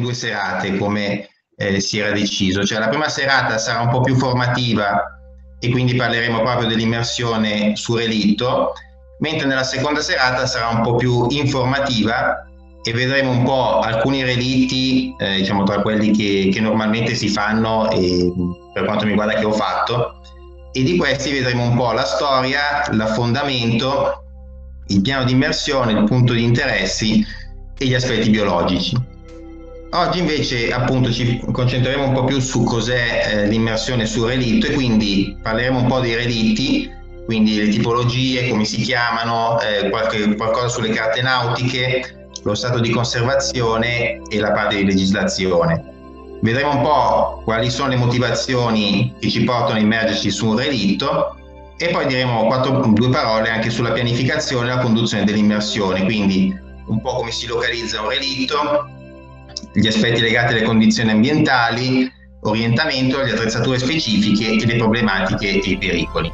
2 serate come si era deciso, cioè la prima serata sarà un po' più formativa e quindi parleremo proprio dell'immersione su relitto, mentre nella seconda serata sarà un po' più informativa e vedremo un po' alcuni relitti, diciamo tra quelli che normalmente si fanno e per quanto mi riguarda che ho fatto, e di questi vedremo un po' la storia, l'affondamento, il piano di immersione, il punto di interessi e gli aspetti biologici. Oggi invece appunto ci concentreremo un po' più su cos'è l'immersione su relitto e quindi parleremo un po' dei relitti, quindi le tipologie, come si chiamano, qualcosa sulle carte nautiche, lo stato di conservazione e la parte di legislazione. Vedremo un po' quali sono le motivazioni che ci portano a immergerci su un relitto e poi diremo 2 parole anche sulla pianificazione e la conduzione dell'immersione, quindi un po' come si localizza un relitto, gli aspetti legati alle condizioni ambientali, orientamento, le attrezzature specifiche e le problematiche e i pericoli.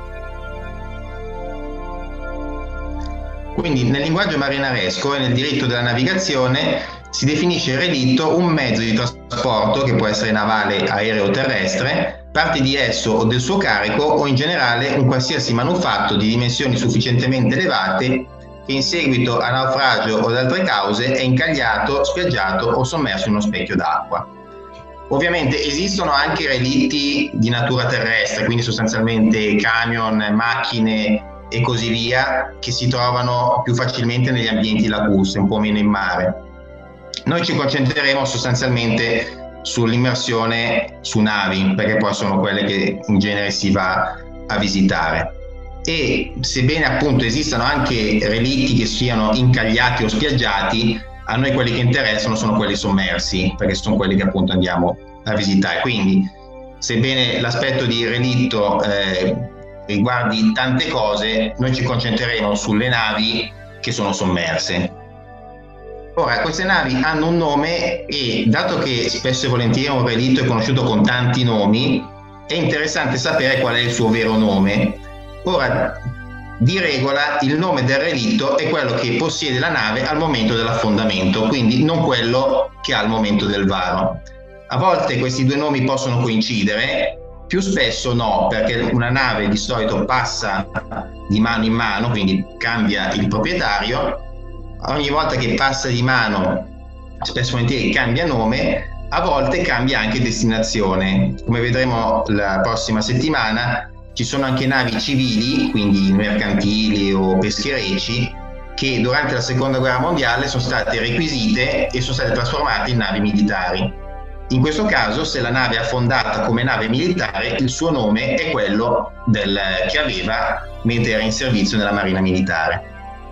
Quindi nel linguaggio marinaresco e nel diritto della navigazione si definisce il relitto un mezzo di trasporto che può essere navale, aereo o terrestre, parte di esso o del suo carico o in generale un qualsiasi manufatto di dimensioni sufficientemente elevate che in seguito a naufragio o ad altre cause è incagliato, spiaggiato o sommerso in uno specchio d'acqua. Ovviamente esistono anche relitti di natura terrestre, quindi sostanzialmente camion, macchine e così via, che si trovano più facilmente negli ambienti lacustri, un po' meno in mare. Noi ci concentreremo sostanzialmente sull'immersione su navi, perché poi sono quelle che in genere si va a visitare. E sebbene appunto esistano anche relitti che siano incagliati o spiaggiati, a noi quelli che interessano sono quelli sommersi, perché sono quelli che appunto andiamo a visitare. Quindi sebbene l'aspetto di relitto riguardi tante cose, noi ci concentreremo sulle navi che sono sommerse. Ora, queste navi hanno un nome e dato che spesso e volentieri un relitto è conosciuto con tanti nomi, è interessante sapere qual è il suo vero nome. Ora, di regola il nome del relitto è quello che possiede la nave al momento dell'affondamento, quindi non quello che ha al momento del varo. A volte questi 2 nomi possono coincidere, più spesso no, perché una nave di solito passa di mano in mano, quindi cambia il proprietario. Ogni volta che passa di mano, spesso e volentieri cambia nome, a volte cambia anche destinazione. Come vedremo la prossima settimana, ci sono anche navi civili, quindi mercantili o pescherecci, che durante la Seconda Guerra Mondiale sono state requisite e sono state trasformate in navi militari. In questo caso, se la nave è affondata come nave militare, il suo nome è quello che aveva mentre era in servizio nella Marina Militare.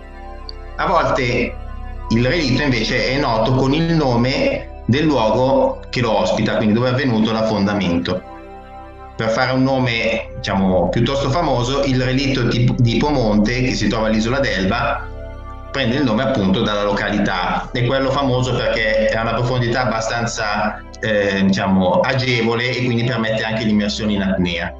A volte il relitto invece è noto con il nome del luogo che lo ospita, quindi dove è avvenuto l'affondamento. Per fare un nome, diciamo, piuttosto famoso, il relitto di Pomontè, che si trova all'isola d'Elba, prende il nome appunto dalla località. È quello famoso perché ha una profondità abbastanza diciamo agevole e quindi permette anche l'immersione in apnea.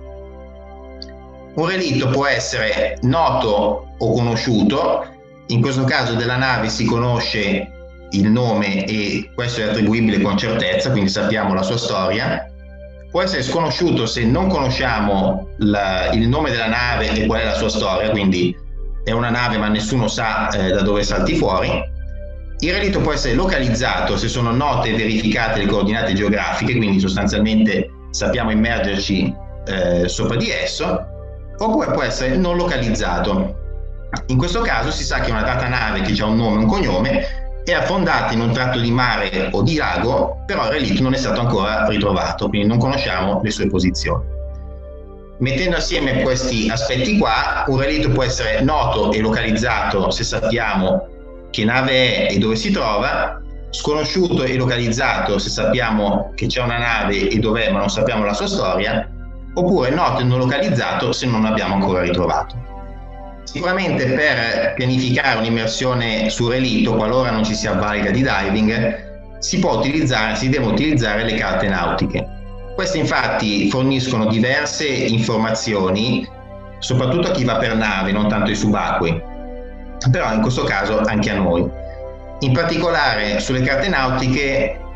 Un relitto può essere noto o conosciuto. In questo caso della nave si conosce il nome e questo è attribuibile con certezza, quindi sappiamo la sua storia. Può essere sconosciuto se non conosciamo il nome della nave e qual è la sua storia, quindi è una nave ma nessuno sa da dove salti fuori. Il relitto può essere localizzato se sono note e verificate le coordinate geografiche, quindi sostanzialmente sappiamo immergerci sopra di esso, oppure può essere non localizzato. In questo caso si sa che una data nave che ha un nome e un cognome è affondata in un tratto di mare o di lago, però il relitto non è stato ancora ritrovato, quindi non conosciamo le sue posizioni. Mettendo assieme questi aspetti qua, un relitto può essere noto e localizzato se sappiamo che nave è e dove si trova, sconosciuto e localizzato se sappiamo che c'è una nave e dov'è ma non sappiamo la sua storia, oppure noto e non localizzato se non l'abbiamo ancora ritrovato. Sicuramente per pianificare un'immersione su relitto, qualora non ci si avvalga di diving, si devono utilizzare le carte nautiche. Queste infatti forniscono diverse informazioni, soprattutto a chi va per nave, non tanto ai subacquei, però in questo caso anche a noi. In particolare sulle carte nautiche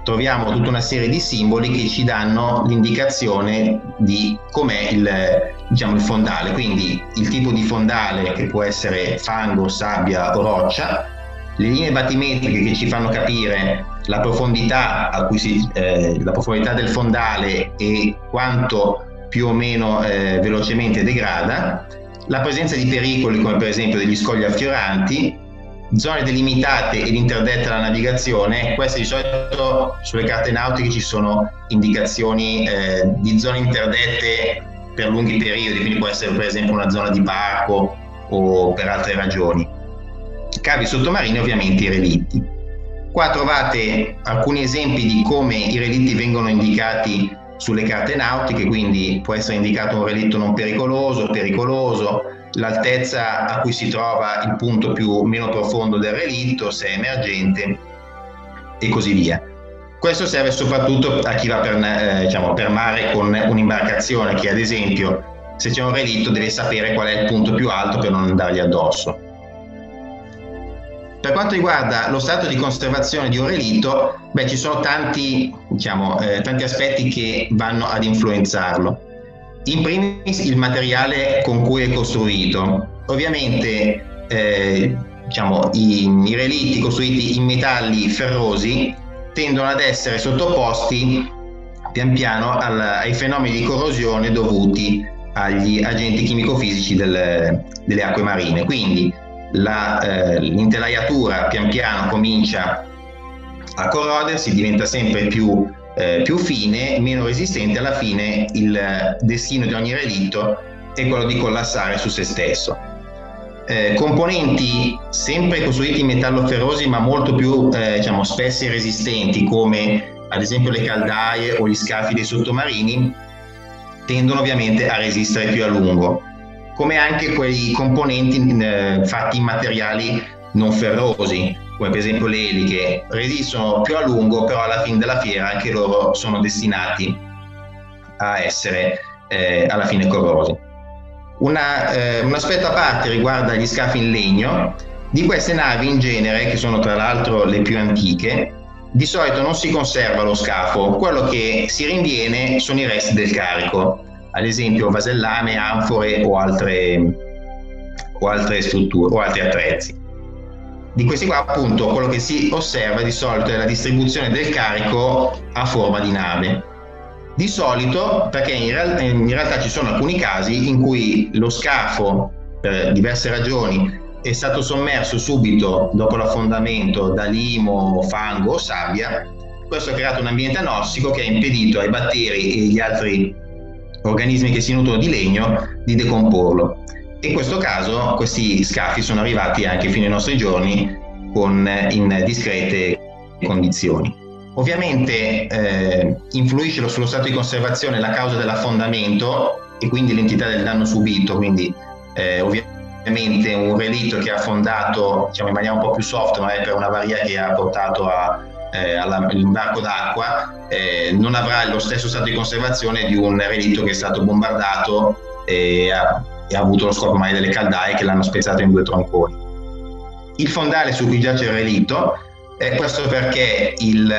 troviamo tutta una serie di simboli che ci danno l'indicazione di com'è il fondale, quindi il tipo di fondale, che può essere fango, sabbia o roccia, le linee battimetriche che ci fanno capire la profondità la profondità del fondale e quanto più o meno velocemente degrada, la presenza di pericoli come per esempio degli scogli affioranti, zone delimitate ed interdette alla navigazione. Queste di solito sulle carte nautiche ci sono indicazioni di zone interdette per lunghi periodi, quindi può essere per esempio una zona di parco o per altre ragioni. Cavi sottomarini, ovviamente i relitti. Qua trovate alcuni esempi di come i relitti vengono indicati sulle carte nautiche, quindi può essere indicato un relitto non pericoloso, pericoloso, l'altezza a cui si trova il punto meno profondo del relitto, se è emergente e così via. Questo serve soprattutto a chi va per mare con un'imbarcazione, che ad esempio se c'è un relitto deve sapere qual è il punto più alto per non andargli addosso. Per quanto riguarda lo stato di conservazione di un relitto, ci sono tanti aspetti che vanno ad influenzarlo. In primis il materiale con cui è costruito. Ovviamente i relitti costruiti in metalli ferrosi tendono ad essere sottoposti pian piano ai fenomeni di corrosione dovuti agli agenti chimico-fisici delle acque marine. Quindi l'intelaiatura pian piano comincia a corrodersi, diventa sempre più fine, meno resistente. Alla fine il destino di ogni relitto è quello di collassare su se stesso. Componenti sempre costruiti in metallo ferrosi ma molto più spessi e resistenti, come ad esempio le caldaie o gli scafi dei sottomarini, tendono ovviamente a resistere più a lungo, come anche quei componenti fatti in materiali non ferrosi, come per esempio le eliche, resistono più a lungo, però alla fine della fiera anche loro sono destinati a essere alla fine corrosi. Un aspetto a parte riguarda gli scafi in legno. Di queste navi in genere, che sono tra l'altro le più antiche, di solito non si conserva lo scafo, quello che si rinviene sono i resti del carico, ad esempio vasellame, anfore o altre strutture o altri attrezzi. Di questi qua appunto quello che si osserva di solito è la distribuzione del carico a forma di nave. Di solito, perché in realtà ci sono alcuni casi in cui lo scafo, per diverse ragioni, è stato sommerso subito dopo l'affondamento da limo, fango o sabbia. Questo ha creato un ambiente anossico che ha impedito ai batteri e agli altri organismi che si nutrono di legno di decomporlo. In questo caso questi scafi sono arrivati anche fino ai nostri giorni in discrete condizioni. Ovviamente influisce sullo stato di conservazione la causa dell'affondamento e quindi l'entità del danno subito, quindi ovviamente un relitto che ha affondato in maniera un po' più soft, ma è per una avaria che ha portato all'imbarco d'acqua, non avrà lo stesso stato di conservazione di un relitto che è stato bombardato e ha avuto lo scopo magari delle caldaie che l'hanno spezzato in 2 tronconi. Il fondale su cui giace il relitto, questo perché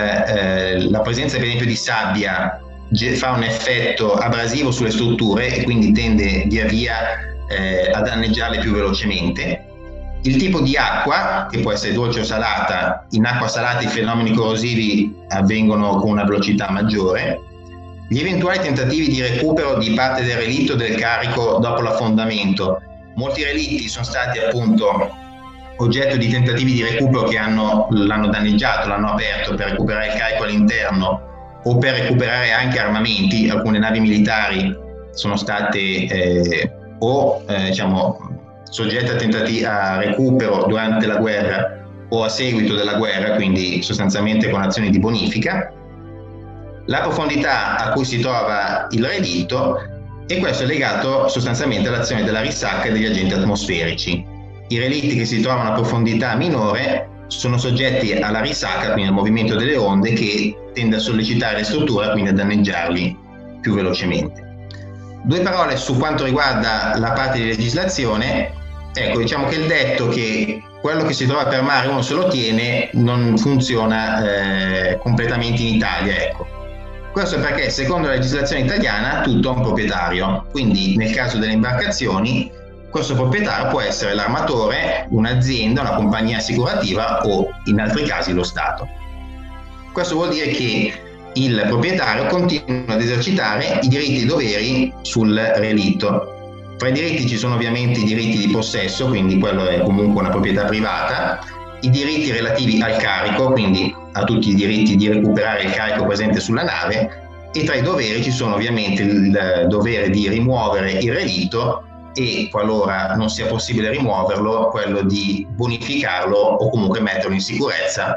la presenza per esempio di sabbia fa un effetto abrasivo sulle strutture e quindi tende via via a danneggiarle più velocemente. Il tipo di acqua, che può essere dolce o salata, in acqua salata i fenomeni corrosivi avvengono con una velocità maggiore. Gli eventuali tentativi di recupero di parte del relitto del carico dopo l'affondamento. Molti relitti sono stati appunto oggetto di tentativi di recupero che l'hanno danneggiato, l'hanno aperto per recuperare il carico all'interno o per recuperare anche armamenti. Alcune navi militari sono state soggette a tentativi a recupero durante la guerra o a seguito della guerra, quindi sostanzialmente con azioni di bonifica. La profondità a cui si trova il relitto, e questo è legato sostanzialmente all'azione della risacca e degli agenti atmosferici. I relitti che si trovano a profondità minore sono soggetti alla risacca, quindi al movimento delle onde che tende a sollecitare le strutture, quindi a danneggiarli più velocemente. 2 parole su quanto riguarda la parte di legislazione. Ecco, diciamo che il detto che quello che si trova per mare uno se lo tiene, non funziona completamente in Italia, ecco. Questo perché secondo la legislazione italiana tutto ha un proprietario, quindi nel caso delle imbarcazioni questo proprietario può essere l'armatore, un'azienda, una compagnia assicurativa o in altri casi lo Stato. Questo vuol dire che il proprietario continua ad esercitare i diritti e i doveri sul relitto. Tra i diritti ci sono ovviamente i diritti di possesso, quindi quello è comunque una proprietà privata, i diritti relativi al carico, quindi ha tutti i diritti di recuperare il carico presente sulla nave, e tra i doveri ci sono ovviamente il dovere di rimuovere il relitto e, qualora non sia possibile rimuoverlo, quello di bonificarlo o comunque mettere in sicurezza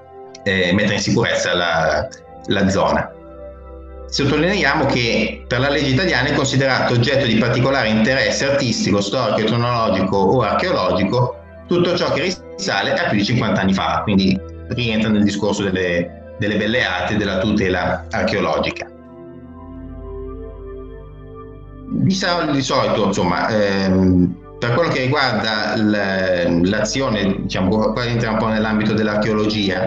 la zona. Sottolineiamo che per la legge italiana è considerato oggetto di particolare interesse artistico, storico, etnologico o archeologico tutto ciò che risale a più di 50 anni fa, quindi rientra nel discorso delle belle arti e della tutela archeologica. Di solito, insomma, per quello che riguarda l'azione, diciamo, qua entra un po' nell'ambito dell'archeologia,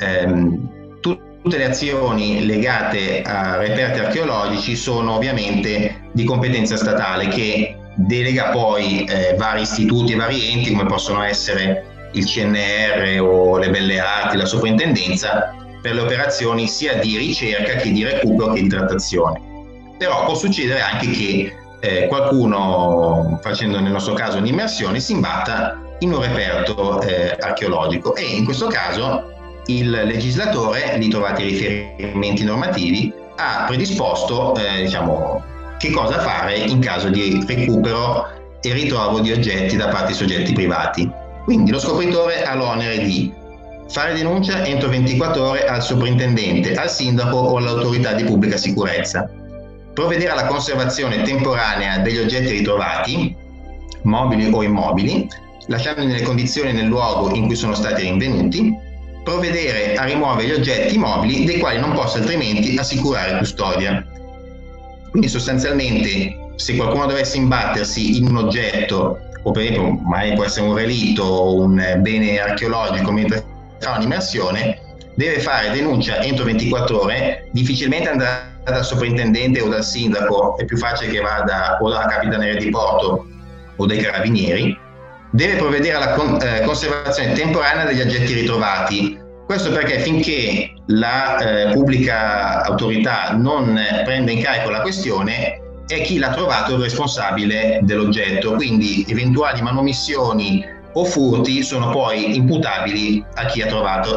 tutte le azioni legate a reperti archeologici sono ovviamente di competenza statale, che delega poi vari istituti e vari enti, come possono essere il CNR o le Belle Arti, la Soprintendenza, per le operazioni sia di ricerca che di recupero che di trattazione. Però può succedere anche che qualcuno, facendo nel nostro caso un'immersione, si imbatta in un reperto archeologico, e in questo caso il legislatore, lì trovate i riferimenti normativi, ha predisposto diciamo, che cosa fare in caso di recupero e ritrovo di oggetti da parte di soggetti privati. Quindi lo scopritore ha l'onere di fare denuncia entro 24 ore al soprintendente, al sindaco o all'autorità di pubblica sicurezza, provvedere alla conservazione temporanea degli oggetti ritrovati, mobili o immobili, lasciandoli nelle condizioni e nel luogo in cui sono stati rinvenuti, provvedere a rimuovere gli oggetti mobili dei quali non possa altrimenti assicurare custodia. Quindi sostanzialmente, se qualcuno dovesse imbattersi in un oggetto, o per esempio magari può essere un relitto o un bene archeologico mentre fa un'immersione, deve fare denuncia entro 24 ore, difficilmente andrà dal soprintendente o dal sindaco, è più facile che vada o dalla capitaneria di porto o dai carabinieri, deve provvedere alla conservazione temporanea degli oggetti ritrovati. Questo perché finché la pubblica autorità non prende in carico la questione, è chi l'ha trovato il responsabile dell'oggetto, quindi eventuali manomissioni o furti sono poi imputabili a chi ha trovato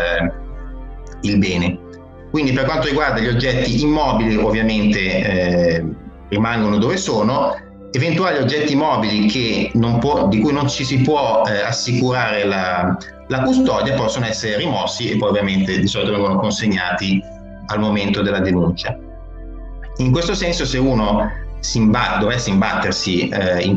il bene. Quindi per quanto riguarda gli oggetti immobili, ovviamente rimangono dove sono. Eventuali oggetti mobili di cui non ci si può assicurare la custodia possono essere rimossi e poi ovviamente di solito vengono consegnati al momento della denuncia. In questo senso, se uno dovesse imbattersi in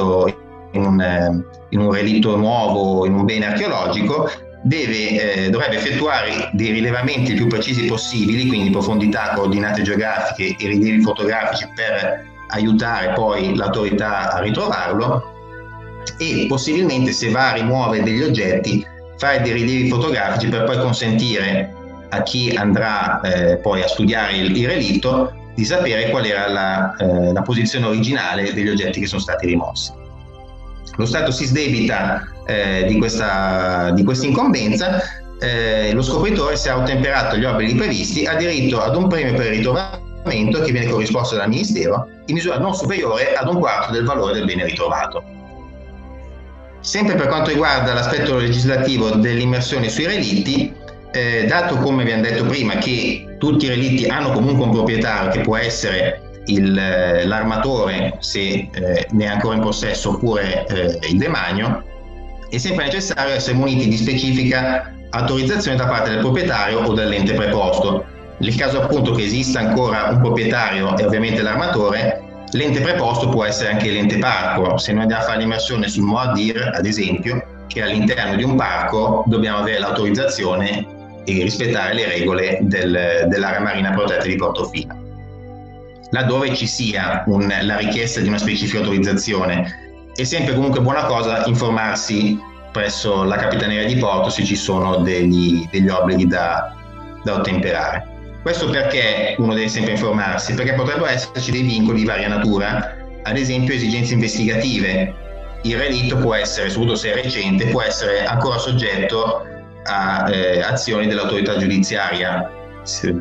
un relitto nuovo, in un bene archeologico, dovrebbe effettuare dei rilevamenti il più precisi possibili, quindi profondità, coordinate geografiche e rilievi fotografici per aiutare poi l'autorità a ritrovarlo, e possibilmente, se va a rimuovere degli oggetti, fare dei rilievi fotografici per poi consentire a chi andrà poi a studiare il relitto di sapere qual era la posizione originale degli oggetti che sono stati rimossi. Lo Stato si sdebita di questa incombenza. Lo scopritore, se ha ottemperato agli obblighi previsti, ha diritto ad un premio per il ritrovamento che viene corrisposto dal Ministero in misura non superiore ad un quarto del valore del bene ritrovato. Sempre per quanto riguarda l'aspetto legislativo dell'immersione sui relitti, dato, come abbiamo detto prima, che tutti i relitti hanno comunque un proprietario, che può essere l'armatore se ne è ancora in possesso, oppure il demanio, è sempre necessario essere muniti di specifica autorizzazione da parte del proprietario o dell'ente preposto. Nel caso appunto che esista ancora un proprietario e ovviamente l'armatore, l'ente preposto può essere anche l'ente parco. Se noi andiamo a fare l'immersione sul Moadir, ad esempio, che all'interno di un parco, dobbiamo avere l'autorizzazione e rispettare le regole dell'area marina protetta di Portofino. Laddove ci sia la richiesta di una specifica autorizzazione, è sempre comunque buona cosa informarsi presso la Capitaneria di Porto se ci sono degli obblighi da ottemperare. Questo perché uno deve sempre informarsi, perché potrebbero esserci dei vincoli di varia natura, ad esempio esigenze investigative. Il relitto può essere, soprattutto se è recente, può essere ancora soggetto a azioni dell'autorità giudiziaria. Se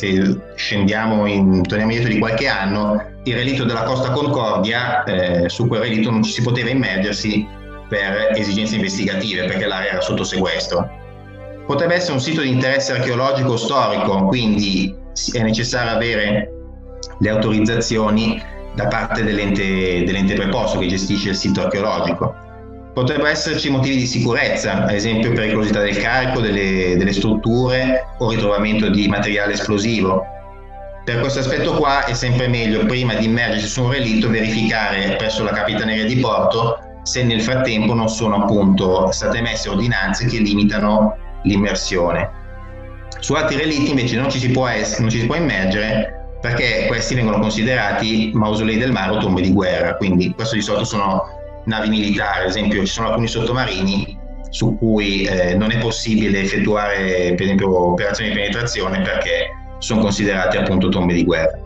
torniamo indietro di qualche anno, il relitto della Costa Concordia, su quel relitto non ci si poteva immergersi per esigenze investigative perché l'area era sotto sequestro. Potrebbe essere un sito di interesse archeologico o storico, quindi è necessario avere le autorizzazioni da parte dell'ente preposto che gestisce il sito archeologico. Potrebbero esserci motivi di sicurezza, ad esempio pericolosità del carico, delle strutture o ritrovamento di materiale esplosivo. Per questo aspetto qua è sempre meglio, prima di immergersi su un relitto, verificare presso la Capitaneria di Porto se nel frattempo non sono appunto state emesse ordinanze che limitano l'immersione. Su altri relitti invece non ci si può immergere perché questi vengono considerati mausolei del mare o tombe di guerra, quindi questo di solito sono navi militari, ad esempio ci sono alcuni sottomarini su cui non è possibile effettuare per esempio operazioni di penetrazione perché sono considerati appunto tombe di guerra.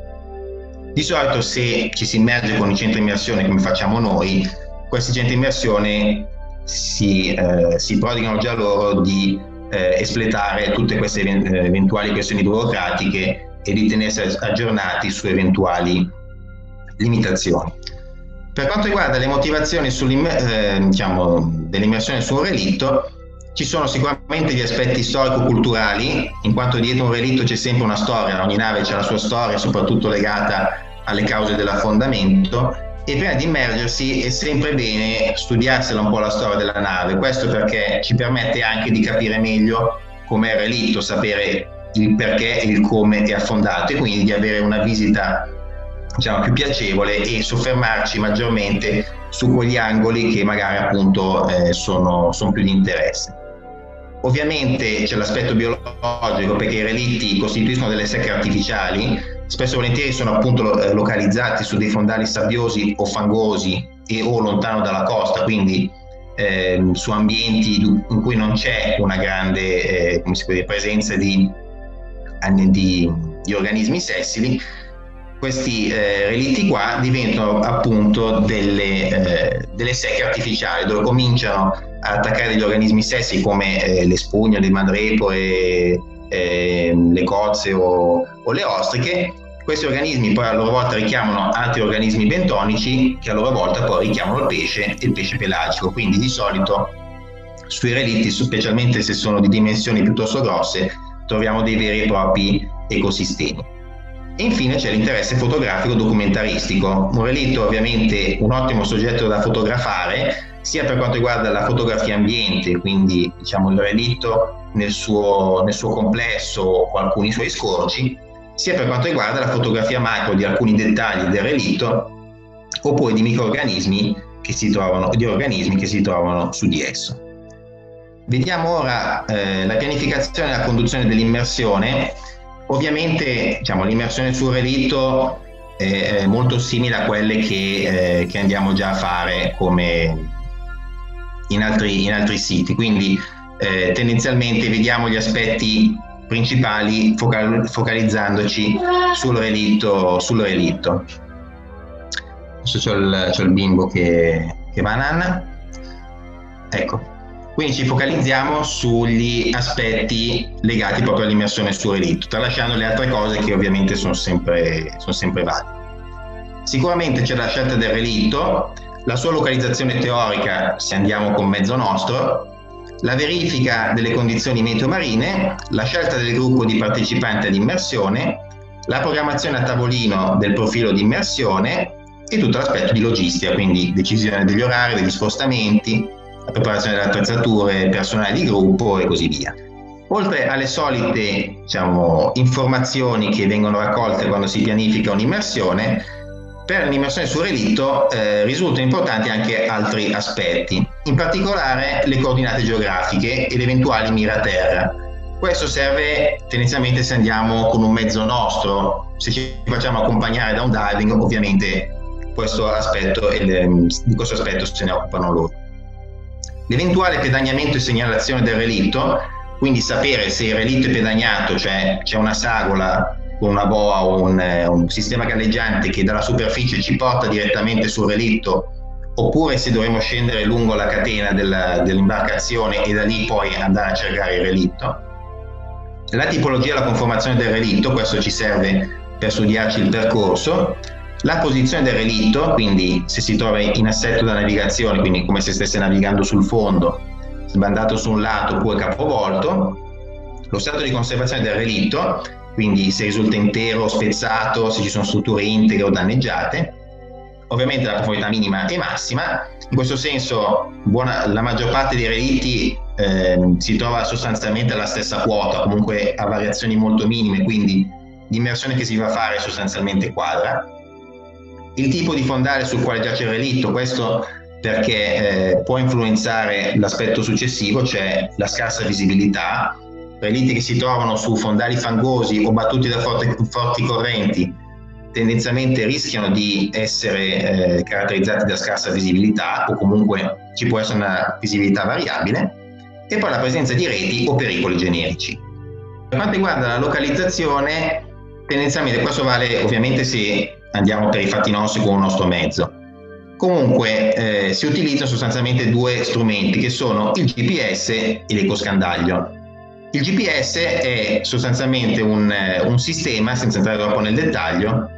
Di solito se ci si immerge con i centri immersione come facciamo noi, questi centri immersione si prodigano già loro di espletare tutte queste eventuali questioni burocratiche e di tenersi aggiornati su eventuali limitazioni. Per quanto riguarda le motivazioni dell'immersione su un relitto, ci sono sicuramente gli aspetti storico-culturali, in quanto dietro un relitto c'è sempre una storia, ogni nave c'ha la sua storia, soprattutto legata alle cause dell'affondamento, e prima di immergersi è sempre bene studiarsela un po' la storia della nave. Questo perché ci permette anche di capire meglio com'è il relitto, sapere il perché e il come è affondato e quindi di avere una visita più piacevole e soffermarci maggiormente su quegli angoli che magari appunto sono più di interesse. Ovviamente c'è l'aspetto biologico perché i relitti costituiscono delle secche artificiali, spesso e volentieri sono appunto localizzati su dei fondali sabbiosi o fangosi o lontano dalla costa, quindi su ambienti in cui non c'è una grande presenza di organismi sessili. Questi relitti qua diventano appunto delle secche artificiali dove cominciano a attaccare degli organismi sessili come le spugne, le madrepore, le cozze o le ostriche. Questi organismi poi a loro volta richiamano altri organismi bentonici che a loro volta poi richiamano il pesce e il pesce pelagico, quindi di solito sui relitti, specialmente se sono di dimensioni piuttosto grosse, troviamo dei veri e propri ecosistemi. E infine c'è l'interesse fotografico documentaristico. Un relitto è ovviamente un ottimo soggetto da fotografare, sia per quanto riguarda la fotografia ambiente, quindi il relitto nel suo complesso o alcuni suoi scorci, sia per quanto riguarda la fotografia macro di alcuni dettagli del relitto, oppure di microrganismi che si trovano su di esso. Vediamo ora la pianificazione e la conduzione dell'immersione. Ovviamente l'immersione sul relitto è molto simile a quelle che andiamo già a fare come in altri siti, quindi tendenzialmente vediamo gli aspetti principali focalizzandoci sul relitto. Adesso c'ho il bimbo che va a nanna. Ecco. Quindi ci focalizziamo sugli aspetti legati proprio all'immersione sul relitto, tralasciando le altre cose che ovviamente sono sempre valide. Sicuramente c'è la scelta del relitto, la sua localizzazione teorica se andiamo con mezzo nostro, la verifica delle condizioni meteo marine, la scelta del gruppo di partecipanti all'immersione, la programmazione a tavolino del profilo di immersione e tutto l'aspetto di logistica, quindi decisione degli orari, degli spostamenti, la preparazione delle attrezzature, personale di gruppo e così via. Oltre alle solite informazioni che vengono raccolte quando si pianifica un'immersione, per l'immersione sul relitto risultano importanti anche altri aspetti, in particolare le coordinate geografiche ed eventuali mire a terra. Questo serve tendenzialmente se andiamo con un mezzo nostro, se ci facciamo accompagnare da un diving ovviamente di questo aspetto se ne occupano loro. L'eventuale pedaniamento e segnalazione del relitto, quindi sapere se il relitto è pedaniato, cioè c'è una sagola con una boa o un sistema galleggiante che dalla superficie ci porta direttamente sul relitto, oppure se dovremo scendere lungo la catena dell'imbarcazione e da lì poi andare a cercare il relitto. La tipologia e la conformazione del relitto, questo ci serve per studiarci il percorso. La posizione del relitto, quindi se si trova in assetto da navigazione, quindi come se stesse navigando sul fondo, sbandato su un lato oppure capovolto. Lo stato di conservazione del relitto, quindi se risulta intero o spezzato, se ci sono strutture integre o danneggiate. Ovviamente la profondità minima e massima. In questo senso la maggior parte dei relitti si trova sostanzialmente alla stessa quota, comunque a variazioni molto minime, quindi l'immersione che si va a fare è sostanzialmente quadra. Il tipo di fondale sul quale giace il relitto, questo perché può influenzare l'aspetto successivo, cioè la scarsa visibilità. Relitti che si trovano su fondali fangosi o battuti da forti correnti tendenzialmente rischiano di essere caratterizzati da scarsa visibilità, o comunque ci può essere una visibilità variabile, e poi la presenza di reti o pericoli generici. Per quanto riguarda la localizzazione, tendenzialmente questo vale ovviamente se andiamo per i fatti nostri con un nostro mezzo. Comunque si utilizzano sostanzialmente due strumenti che sono il GPS e l'ecoscandaglio. Il GPS è sostanzialmente un sistema, senza entrare troppo nel dettaglio,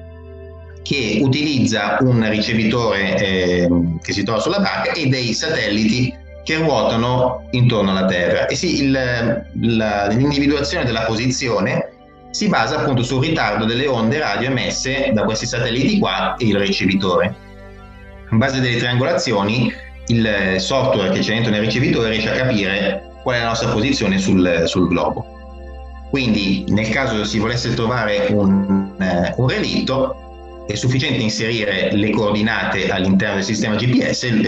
che utilizza un ricevitore che si trova sulla barca e dei satelliti che ruotano intorno alla Terra. E sì, l'individuazione della posizione si basa appunto sul ritardo delle onde radio emesse da questi satelliti qua e il ricevitore. In base delle triangolazioni, il software che c'è dentro nel ricevitore riesce a capire qual è la nostra posizione sul globo. Quindi nel caso si volesse trovare un relitto, è sufficiente inserire le coordinate all'interno del sistema GPS e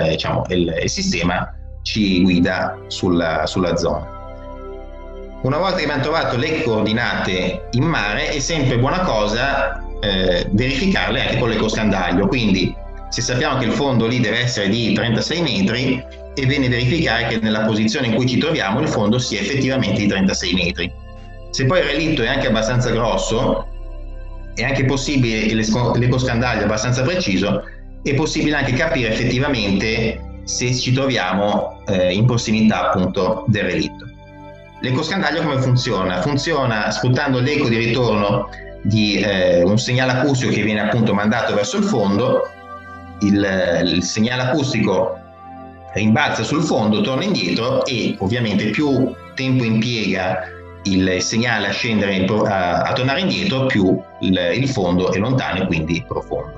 il sistema ci guida sulla zona. Una volta che abbiamo trovato le coordinate in mare, è sempre buona cosa verificarle anche con l'ecoscandaglio. Quindi se sappiamo che il fondo lì deve essere di 36 metri, è bene verificare che nella posizione in cui ci troviamo il fondo sia effettivamente di 36 metri. Se poi il relitto è anche abbastanza grosso, è anche possibile, l'ecoscandaglio è abbastanza preciso, è possibile anche capire effettivamente se ci troviamo in prossimità appunto del relitto. L'ecoscandaglio come funziona? Funziona sfruttando l'eco di ritorno di un segnale acustico che viene appunto mandato verso il fondo. Il segnale acustico rimbalza sul fondo, torna indietro e ovviamente più tempo impiega il segnale a scendere, a tornare indietro, più il fondo è lontano e quindi profondo.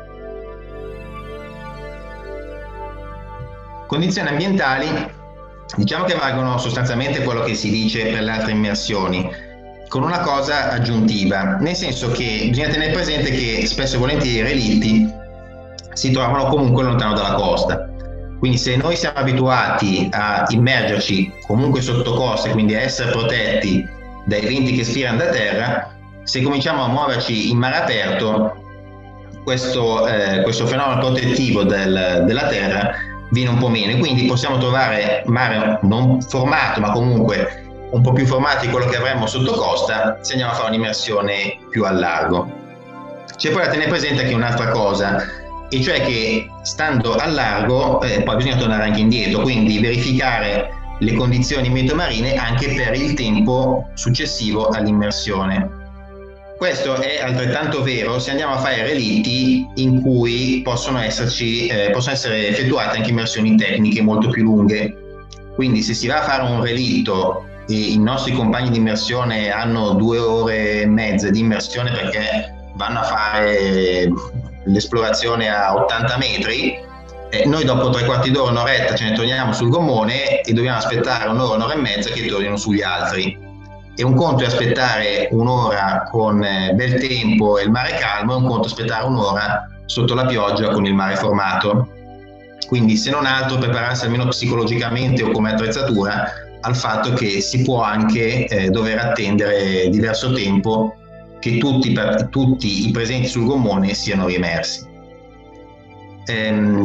Condizioni ambientali, diciamo che valgono sostanzialmente quello che si dice per le altre immersioni, con una cosa aggiuntiva, nel senso che bisogna tenere presente che spesso e volentieri i relitti si trovano comunque lontano dalla costa. Quindi se noi siamo abituati a immergerci comunque sotto costa, quindi a essere protetti dai venti che spirano da terra, se cominciamo a muoverci in mare aperto, questo fenomeno protettivo della terra viene un po' meno, quindi possiamo trovare mare non formato, ma comunque un po' più formato di quello che avremmo sotto costa se andiamo a fare un'immersione più al largo. C'è poi da tenere presente anche un'altra cosa, e cioè che stando al largo poi bisogna tornare anche indietro, quindi verificare le condizioni meteomarine anche per il tempo successivo all'immersione. Questo è altrettanto vero se andiamo a fare relitti in cui possono essere effettuate anche immersioni tecniche molto più lunghe. Quindi se si va a fare un relitto e i nostri compagni di immersione hanno 2 ore e mezza di immersione perché vanno a fare l'esplorazione a 80 metri, noi dopo 3/4 d'ora, un'oretta ce ne torniamo sul gommone e dobbiamo aspettare un'ora, un'ora e mezza che tornino sugli altri. E un conto è aspettare un'ora con bel tempo e il mare calmo, e un conto è aspettare un'ora sotto la pioggia con il mare formato. Quindi se non altro prepararsi almeno psicologicamente o come attrezzatura al fatto che si può anche dover attendere diverso tempo che tutti i presenti sul gommone siano riemersi.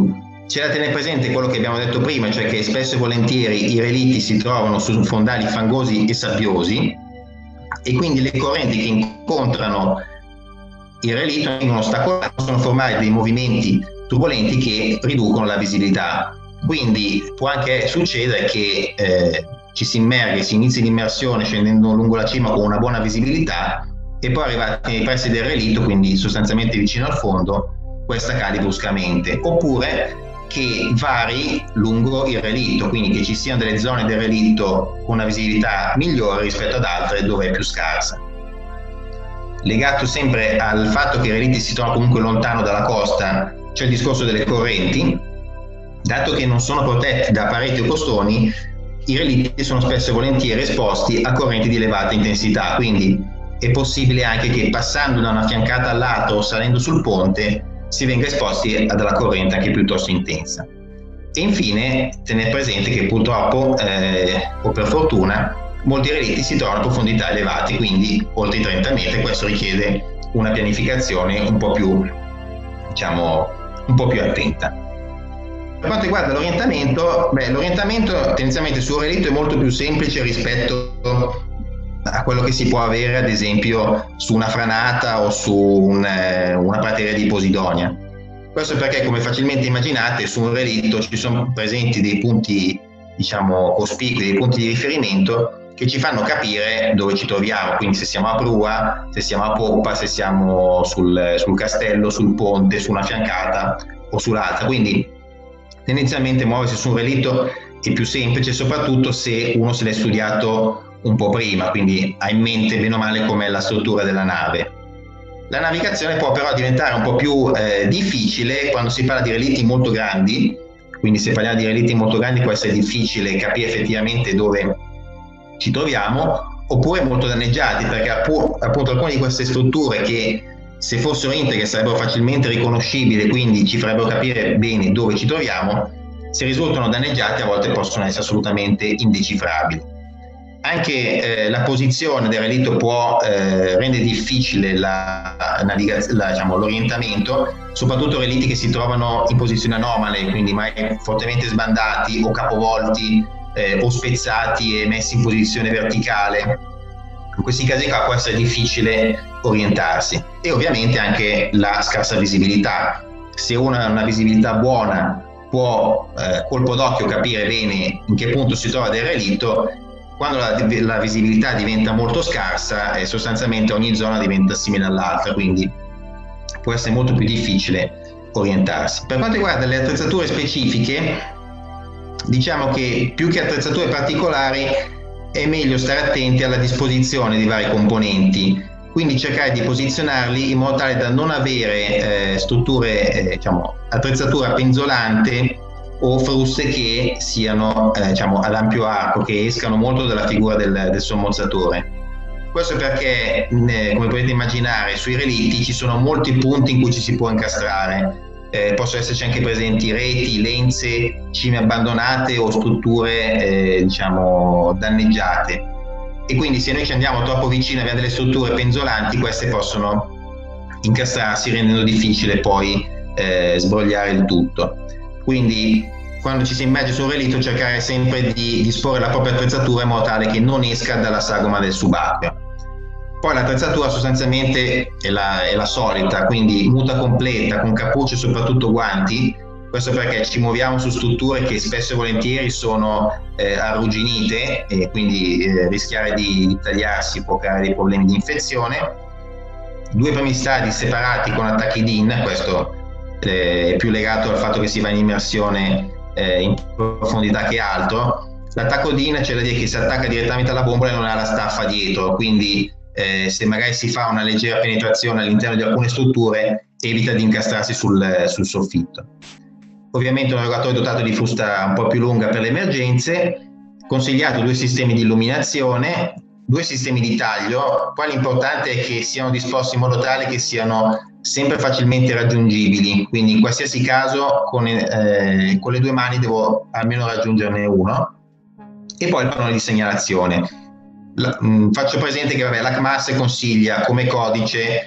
C'è da tenere presente quello che abbiamo detto prima, cioè che spesso e volentieri i relitti si trovano su fondali fangosi e sabbiosi, e quindi le correnti che incontrano il relitto vengono ostacolate, possono formare dei movimenti turbolenti che riducono la visibilità. Quindi può anche succedere che ci si immerga, si inizi l'immersione scendendo lungo la cima con una buona visibilità, e poi arrivati nei pressi del relitto, quindi sostanzialmente vicino al fondo, questa cali bruscamente. Oppure che vari lungo il relitto, quindi che ci siano delle zone del relitto con una visibilità migliore rispetto ad altre dove è più scarsa. Legato sempre al fatto che i relitti si trovano comunque lontano dalla costa, c'è il discorso delle correnti. Dato che non sono protetti da pareti o costoni, i relitti sono spesso e volentieri esposti a correnti di elevata intensità, quindi è possibile anche che passando da una fiancata all'altra o salendo sul ponte si venga esposti ad una corrente anche piuttosto intensa. E infine tenere presente che purtroppo, o per fortuna, molti relitti si trovano a profondità elevate, quindi oltre i 30 metri. Questo richiede una pianificazione un po' più attenta. Per quanto riguarda l'orientamento, l'orientamento tendenzialmente sul relitto è molto più semplice rispetto a quello che si può avere ad esempio su una franata o su una prateria di posidonia. Questo perché, come facilmente immaginate, su un relitto ci sono presenti dei punti cospicui, dei punti di riferimento che ci fanno capire dove ci troviamo, quindi se siamo a prua, se siamo a poppa, se siamo sul castello, sul ponte, su una fiancata o sull'altra. Quindi tendenzialmente muoversi su un relitto è più semplice, soprattutto se uno se l'è studiato un po' prima, quindi ha in mente bene o male com'è la struttura della nave. La navigazione può però diventare un po' più difficile quando si parla di relitti molto grandi, quindi se parliamo di relitti molto grandi può essere difficile capire effettivamente dove ci troviamo, oppure molto danneggiati, perché appunto alcune di queste strutture che se fossero integre sarebbero facilmente riconoscibili, quindi ci farebbero capire bene dove ci troviamo, se risultano danneggiati a volte possono essere assolutamente indecifrabili. Anche la posizione del relitto può rendere difficile l'orientamento, soprattutto relitti che si trovano in posizioni anomale, quindi magari fortemente sbandati o capovolti o spezzati e messi in posizione verticale. In questi casi qua può essere difficile orientarsi, e ovviamente anche la scarsa visibilità. Se uno ha una visibilità buona può colpo d'occhio capire bene in che punto si trova del relitto. Quando la visibilità diventa molto scarsa, sostanzialmente ogni zona diventa simile all'altra, quindi può essere molto più difficile orientarsi. Per quanto riguarda le attrezzature specifiche, diciamo che più che attrezzature particolari è meglio stare attenti alla disposizione di vari componenti, quindi cercare di posizionarli in modo tale da non avere attrezzatura penzolante o fruste che siano ad ampio arco, che escano molto dalla figura del sommozzatore. Questo perché, come potete immaginare, sui relitti ci sono molti punti in cui ci si può incastrare. Possono esserci anche presenti reti, lenze, cime abbandonate o strutture danneggiate, e quindi se noi ci andiamo troppo vicino e abbiamo delle strutture penzolanti, queste possono incastrarsi, rendendo difficile poi sbrogliare il tutto. Quindi quando ci si immerge su un relitto, cercare sempre di disporre la propria attrezzatura in modo tale che non esca dalla sagoma del subacqueo. Poi l'attrezzatura sostanzialmente è la solita, quindi muta completa, con cappuccio e soprattutto guanti. Questo perché ci muoviamo su strutture che spesso e volentieri sono arrugginite, e quindi rischiare di tagliarsi può creare dei problemi di infezione. 2 primi stadi separati con attacchi DIN, questo è più legato al fatto che si va in immersione in profondità che altro. L'attacco DIN c'è da dire che si attacca direttamente alla bombola e non ha la staffa dietro, quindi se magari si fa una leggera penetrazione all'interno di alcune strutture, evita di incastrarsi sul soffitto. Ovviamente un erogatore dotato di frusta un po' più lunga per le emergenze, consigliato 2 sistemi di illuminazione, 2 sistemi di taglio. Poi l'importante è che siano disposti in modo tale che siano sempre facilmente raggiungibili, quindi in qualsiasi caso con le 2 mani devo almeno raggiungerne uno. E poi il pannone di segnalazione. Faccio presente che l'ACMAS consiglia come codice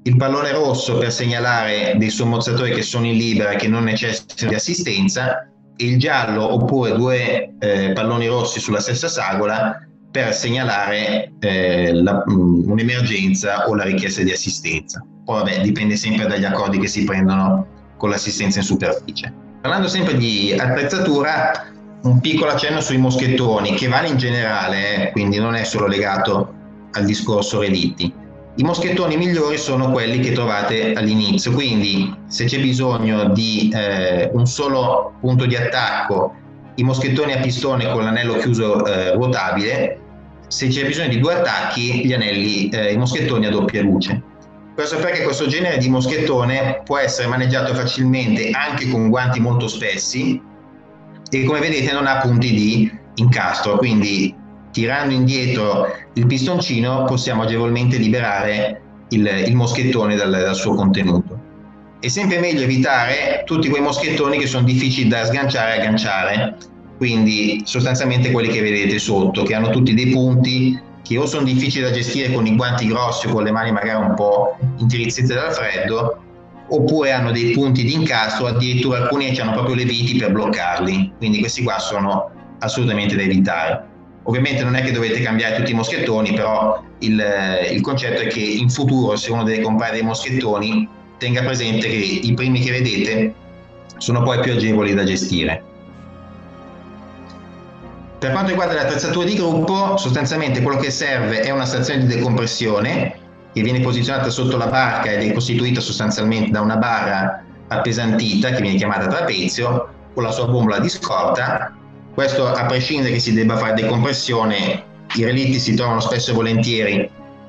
il pallone rosso per segnalare dei sommozzatori che sono in libera e che non necessitano di assistenza, e il giallo oppure due palloni rossi sulla stessa sagola per segnalare un'emergenza o la richiesta di assistenza. Poi vabbè, dipende sempre dagli accordi che si prendono con l'assistenza in superficie. Parlando sempre di attrezzatura, un piccolo accenno sui moschettoni, che vale in generale, quindi non è solo legato al discorso relitti. I moschettoni migliori sono quelli che trovate all'inizio, quindi se c'è bisogno di un solo punto di attacco, i moschettoni a pistone con l'anello chiuso ruotabile; se c'è bisogno di due attacchi, i moschettoni a doppia luce. Questo perché questo genere di moschettone può essere maneggiato facilmente anche con guanti molto spessi e, come vedete, non ha punti di incastro, quindi tirando indietro il pistoncino possiamo agevolmente liberare il moschettone dal suo contenuto. È sempre meglio evitare tutti quei moschettoni che sono difficili da sganciare e agganciare, quindi sostanzialmente quelli che vedete sotto, che hanno tutti dei punti che o sono difficili da gestire con i guanti grossi o con le mani magari un po' intirizzite dal freddo, oppure hanno dei punti di incastro, addirittura alcuni hanno proprio le viti per bloccarli, quindi questi qua sono assolutamente da evitare. Ovviamente non è che dovete cambiare tutti i moschettoni, però il concetto è che in futuro, se uno deve comprare dei moschettoni, tenga presente che i primi che vedete sono poi più agevoli da gestire. Per quanto riguarda l'attrezzatura di gruppo, sostanzialmente quello che serve è una stazione di decompressione che viene posizionata sotto la barca ed è costituita sostanzialmente da una barra appesantita che viene chiamata trapezio con la sua bombola di scorta. Questo a prescindere che si debba fare decompressione, i relitti si trovano spesso e volentieri,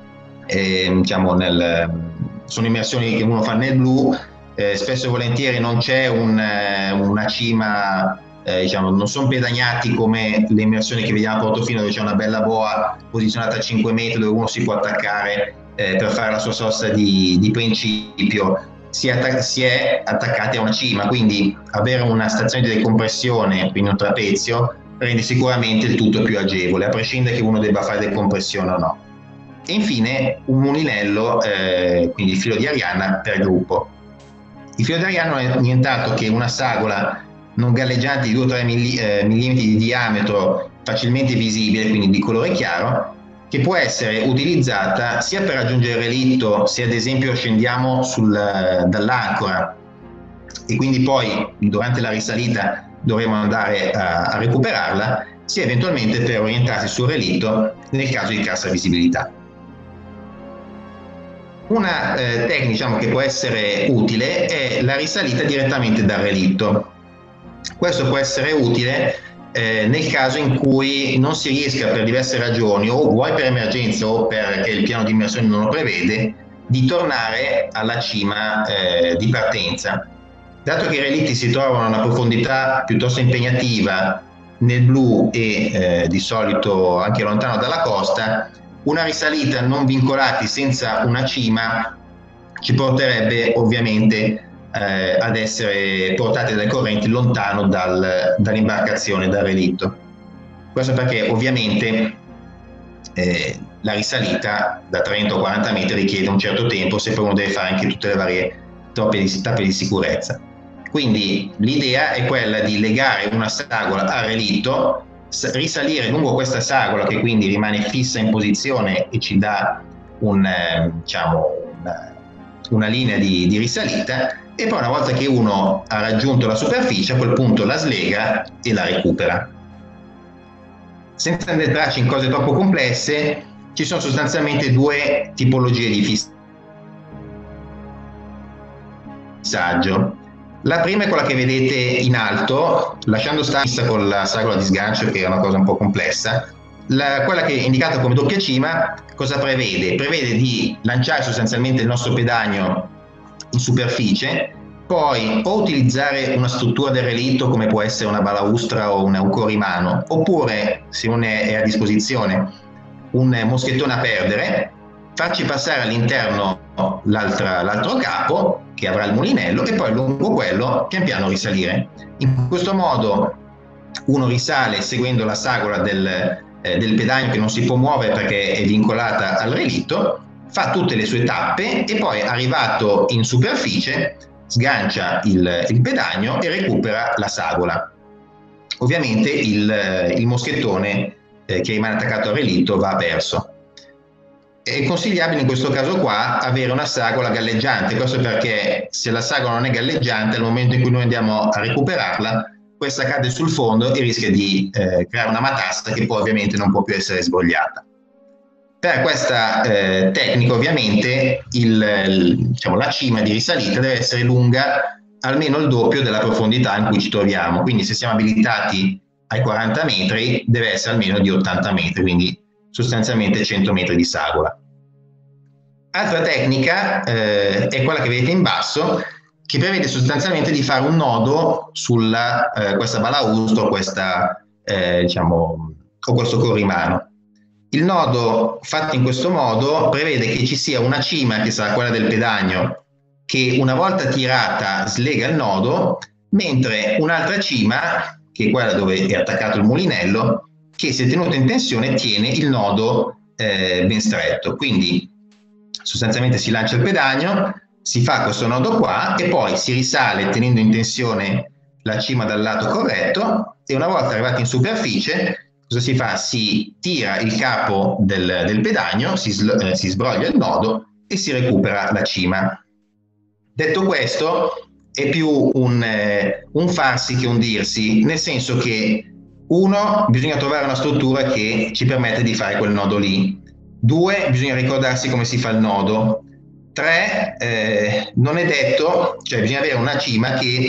sono immersioni che uno fa nel blu, spesso e volentieri non c'è una cima, non sono pedagnati come le immersioni che vediamo a Portofino, dove c'è una bella boa posizionata a 5 metri dove uno si può attaccare per fare la sua sosta di principio. Si è attaccati a una cima, quindi avere una stazione di decompressione, quindi un trapezio, rende sicuramente il tutto più agevole, a prescindere che uno debba fare decompressione o no. E infine un mulinello, quindi il filo di Arianna per gruppo. Il filo di Arianna non è nient'altro che una sagola non galleggiante di 2-3 mm di diametro, facilmente visibile, quindi di colore chiaro, che può essere utilizzata sia per raggiungere il relitto, se ad esempio scendiamo dall'ancora e quindi poi durante la risalita dovremo andare a recuperarla, sia eventualmente per orientarsi sul relitto nel caso di scarsa visibilità. Una tecnica che può essere utile è la risalita direttamente dal relitto. Questo può essere utile nel caso in cui non si riesca per diverse ragioni, o vuoi per emergenza o perché il piano di immersione non lo prevede, di tornare alla cima di partenza. Dato che i relitti si trovano a una profondità piuttosto impegnativa nel blu e di solito anche lontano dalla costa, una risalita non vincolati senza una cima ci porterebbe ovviamente ad essere portate dalle correnti lontano dall'imbarcazione, dal relitto. Questo perché ovviamente la risalita da 30 o 40 metri richiede un certo tempo, se poi uno deve fare anche tutte le varie tappe di sicurezza. Quindi l'idea è quella di legare una sagola al relitto, risalire lungo questa sagola che quindi rimane fissa in posizione e ci dà una linea di risalita, e poi una volta che uno ha raggiunto la superficie, a quel punto la slega e la recupera. Senza entrarci in cose troppo complesse, ci sono sostanzialmente due tipologie di fissaggio. La prima è quella che vedete in alto, lasciando stare con la sagola di sgancio, che è una cosa un po' complessa. Quella che è indicata come doppia cima, cosa prevede? Prevede di lanciare sostanzialmente il nostro pedagno in superficie, poi o utilizzare una struttura del relitto come può essere una balaustra o un corrimano, oppure, se non è a disposizione, un moschettone a perdere, farci passare all'interno l'altro capo che avrà il mulinello e poi lungo quello pian piano risalire. In questo modo uno risale seguendo la sagola del pedagno che non si può muovere perché è vincolata al relitto, fa tutte le sue tappe e poi, arrivato in superficie, sgancia il pedagno e recupera la sagola. Ovviamente il moschettone che rimane attaccato al relitto va perso. È consigliabile in questo caso qua avere una sagola galleggiante, questo perché se la sagola non è galleggiante, al momento in cui noi andiamo a recuperarla, questa cade sul fondo e rischia di creare una matassa che poi ovviamente non può più essere sbrogliata. Per questa tecnica ovviamente diciamo, la cima di risalita deve essere lunga almeno il doppio della profondità in cui ci troviamo, quindi se siamo abilitati ai 40 metri deve essere almeno di 80 metri, quindi sostanzialmente 100 metri di sagola. Altra tecnica è quella che vedete in basso, che prevede sostanzialmente di fare un nodo su questa balaustra o questo corrimano. Il nodo fatto in questo modo prevede che ci sia una cima, che sarà quella del pedagno, che una volta tirata slega il nodo, mentre un'altra cima, che è quella dove è attaccato il mulinello, che se tenuto in tensione tiene il nodo ben stretto. Quindi sostanzialmente si lancia il pedagno, si fa questo nodo qua e poi si risale tenendo in tensione la cima dal lato corretto, e una volta arrivati in superficie cosa si fa? Si tira il capo del pedagno, si sbroglia il nodo e si recupera la cima. Detto questo, è più un farsi che un dirsi, nel senso che uno, bisogna trovare una struttura che ci permette di fare quel nodo lì. Due, bisogna ricordarsi come si fa il nodo. Tre, non è detto, cioè bisogna avere una cima che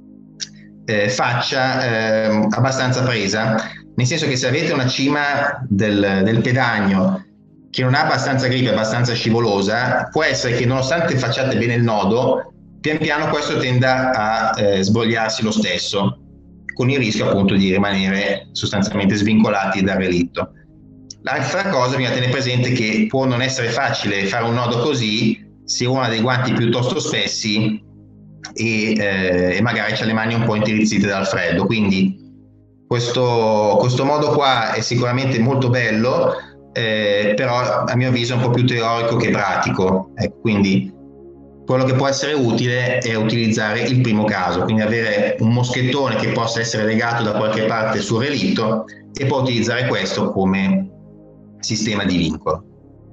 faccia abbastanza presa, nel senso che se avete una cima del pedagno che non ha abbastanza grip, abbastanza scivolosa, può essere che nonostante facciate bene il nodo, pian piano questo tenda a sbrogliarsi lo stesso, con il rischio appunto di rimanere sostanzialmente svincolati dal relitto. L'altra cosa, bisogna tenere presente che può non essere facile fare un nodo così se uno ha dei guanti piuttosto spessi e magari ha le mani un po' intirizzite dal freddo, quindi questo modo qua è sicuramente molto bello, però a mio avviso è un po' più teorico che pratico, quindi quello che può essere utile è utilizzare il primo caso, quindi avere un moschettone che possa essere legato da qualche parte sul relitto e poi utilizzare questo come sistema di vincolo.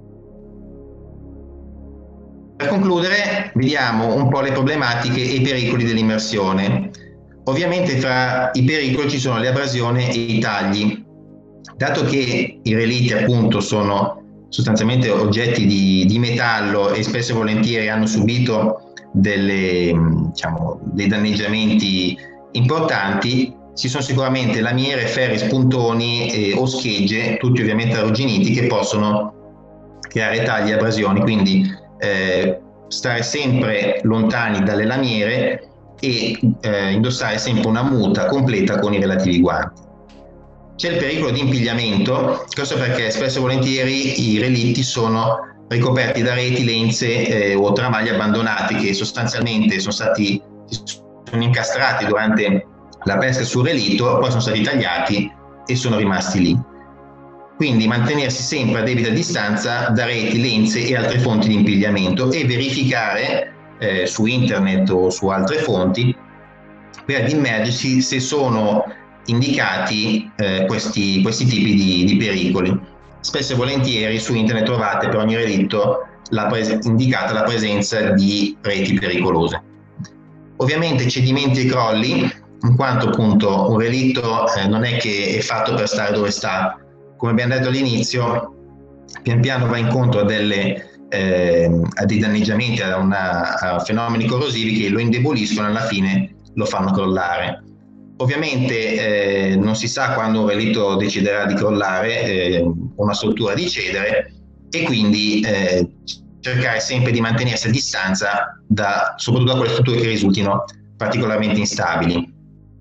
Per concludere, vediamo un po' le problematiche e i pericoli dell'immersione. Ovviamente fra i pericoli ci sono l'abrasione e i tagli. Dato che i relitti appunto sono sostanzialmente oggetti di metallo e spesso e volentieri hanno subito dei danneggiamenti importanti, ci sono sicuramente lamiere, ferri, spuntoni o schegge, tutti ovviamente arrugginiti, che possono creare tagli e abrasioni, quindi stare sempre lontani dalle lamiere e indossare sempre una muta completa con i relativi guanti. C'è il pericolo di impigliamento, questo perché spesso e volentieri i relitti sono ricoperti da reti, lenze o tramagli abbandonati che sostanzialmente sono incastrati durante la pesca sul relitto, poi sono stati tagliati e sono rimasti lì. Quindi mantenersi sempre a debita distanza da reti, lenze e altre fonti di impigliamento e verificare su internet o su altre fonti per immergersi se sono indicati questi tipi di pericoli. Spesso e volentieri su internet trovate per ogni relitto indicata la presenza di reti pericolose. Ovviamente cedimenti e crolli, in quanto appunto un relitto non è che è fatto per stare dove sta. Come abbiamo detto all'inizio, pian piano va incontro a dei danneggiamenti, a fenomeni corrosivi che lo indeboliscono e alla fine lo fanno crollare. Ovviamente non si sa quando un relitto deciderà di crollare, una struttura di cedere, e quindi cercare sempre di mantenersi a distanza soprattutto da quelle strutture che risultino particolarmente instabili.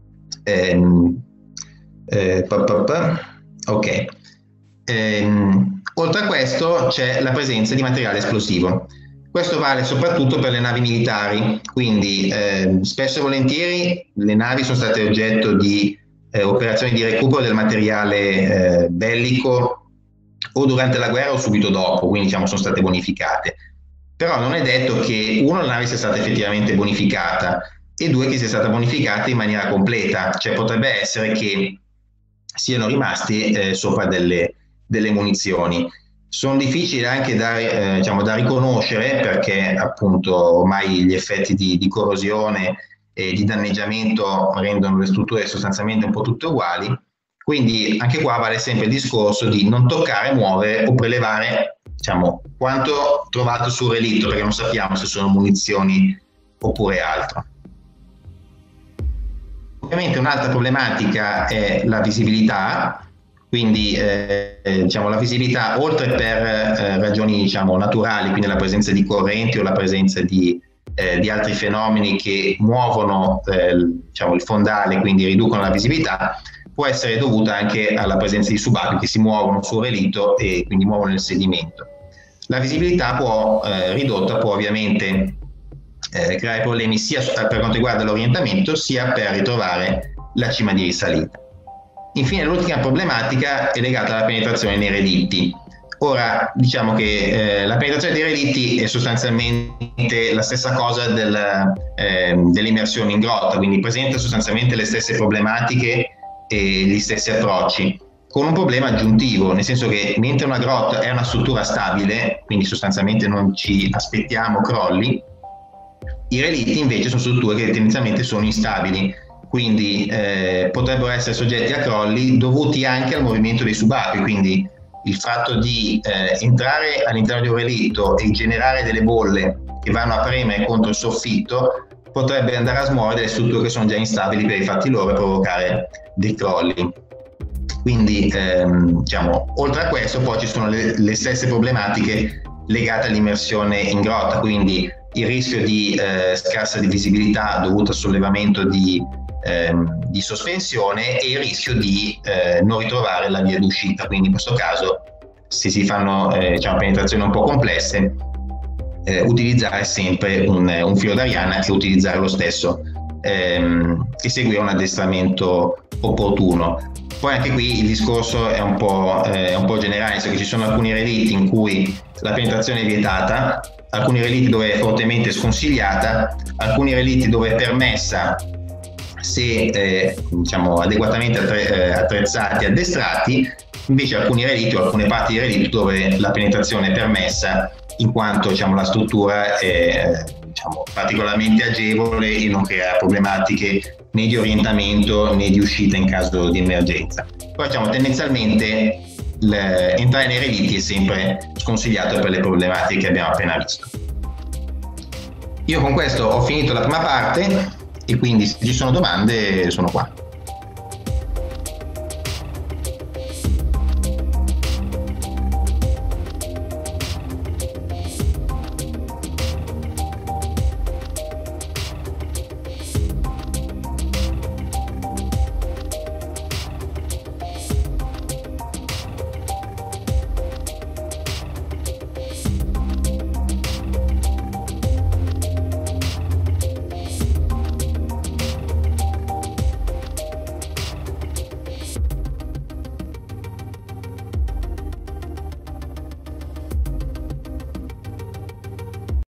Ok. Oltre a questo c'è la presenza di materiale esplosivo. Questo vale soprattutto per le navi militari, quindi spesso e volentieri le navi sono state oggetto di operazioni di recupero del materiale bellico o durante la guerra o subito dopo, quindi diciamo sono state bonificate. Però non è detto che uno, la nave sia stata effettivamente bonificata, e due, che sia stata bonificata in maniera completa, cioè potrebbe essere che siano rimasti sopra delle munizioni. Sono difficili anche da riconoscere, perché appunto ormai gli effetti di corrosione e di danneggiamento rendono le strutture sostanzialmente un po' tutte uguali, quindi anche qua vale sempre il discorso di non toccare, muovere o prelevare, diciamo, quanto trovato sul relitto, perché non sappiamo se sono munizioni oppure altro. Ovviamente un'altra problematica è la visibilità, quindi diciamo, la visibilità, oltre per ragioni diciamo, naturali, quindi la presenza di correnti o la presenza di altri fenomeni che muovono diciamo, il fondale, quindi riducono la visibilità, può essere dovuta anche alla presenza di subacquei che si muovono sul relitto e quindi muovono il sedimento. La visibilità ridotta può ovviamente creare problemi sia per quanto riguarda l'orientamento, sia per ritrovare la cima di risalita. Infine, l'ultima problematica è legata alla penetrazione nei relitti. Ora, diciamo che la penetrazione dei relitti è sostanzialmente la stessa cosa dell'immersione in grotta, quindi presenta sostanzialmente le stesse problematiche e gli stessi approcci, con un problema aggiuntivo, nel senso che mentre una grotta è una struttura stabile, quindi sostanzialmente non ci aspettiamo crolli, i relitti invece sono strutture che tendenzialmente sono instabili, quindi potrebbero essere soggetti a crolli dovuti anche al movimento dei subacquei, quindi il fatto di entrare all'interno di un relitto e generare delle bolle che vanno a premere contro il soffitto potrebbe andare a smuovere delle strutture che sono già instabili per i fatti loro e provocare dei crolli. Quindi diciamo, oltre a questo poi ci sono le stesse problematiche legate all'immersione in grotta, quindi il rischio di scarsa visibilità dovuto al sollevamento di sospensione e il rischio di non ritrovare la via d'uscita, quindi in questo caso se si fanno diciamo, penetrazioni un po' complesse utilizzare sempre un filo d'Ariane e utilizzare lo stesso e seguire un addestramento opportuno. Poi anche qui il discorso è un po' generale, nel senso che ci sono alcuni relitti in cui la penetrazione è vietata, alcuni relitti dove è fortemente sconsigliata, alcuni relitti dove è permessa se diciamo adeguatamente attrezzati e addestrati, invece alcuni relitti o alcune parti di relitto dove la penetrazione è permessa in quanto diciamo, la struttura è diciamo, particolarmente agevole e non crea problematiche né di orientamento né di uscita in caso di emergenza. Poi diciamo, tendenzialmente entrare nei relitti è sempre sconsigliato per le problematiche che abbiamo appena visto. Io con questo ho finito la prima parte e quindi se ci sono domande sono qua.